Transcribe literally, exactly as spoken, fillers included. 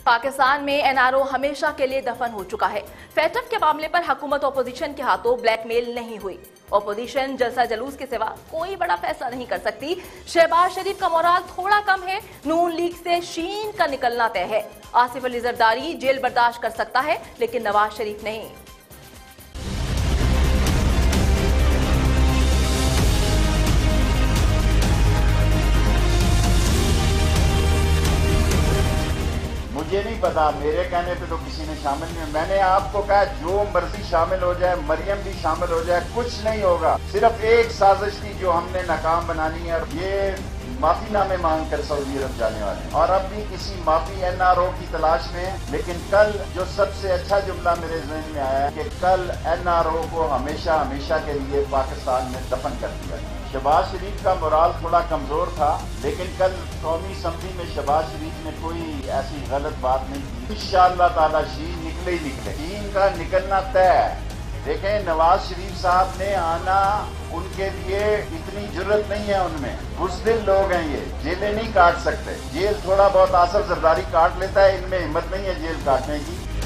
पाकिस्तान में N R O हमेशा के लिए दफन हो चुका है। फैटफ के मामले पर हुकूमत अपोजिशन के हाथों ब्लैकमेल नहीं हुई। अपोजिशन जलसा जलूस के सिवा कोई बड़ा फैसला नहीं कर सकती। शहबाज शरीफ का मोराल थोड़ा कम है। नून लीग से शीन का निकलना तय है। आसिफ अली जरदारी जेल बर्दाश्त कर सकता है, लेकिन नवाज शरीफ नहीं। मुझे नहीं पता, मेरे कहने पे तो किसी ने शामिल नहीं। मैंने आपको कहा जो मर्जी शामिल हो जाए, मरियम भी शामिल हो जाए, कुछ नहीं होगा। सिर्फ एक साजिश थी जो हमने नाकाम बनानी है, और ये माफी नामे मांग कर सऊदी अरब जाने वाले हैं, और अब भी किसी माफी एन आर ओ की तलाश में है। लेकिन कल जो सबसे अच्छा जुमला मेरे ज़हन में आया कि कल एन आर ओ को हमेशा हमेशा के लिए पाकिस्तान में दफन कर दिया। शहबाज शरीफ का मोराल थोड़ा कमजोर था, लेकिन कल कौमी असम्बली में शहबाज शरीफ ने कोई ऐसी गलत बात नहीं की। इंशाअल्लाह ताला शीन निकले ही निकले, शीन का निकलना तय है। देखें, नवाज शरीफ साहब ने आना, उनके लिए इतनी जरूरत नहीं है उनमें। बुज़दिल लोग हैं ये, जेलें नहीं काट सकते। जेल थोड़ा बहुत आसिफ जरदारी काट लेता है, इनमें हिम्मत नहीं है जेल काटने की।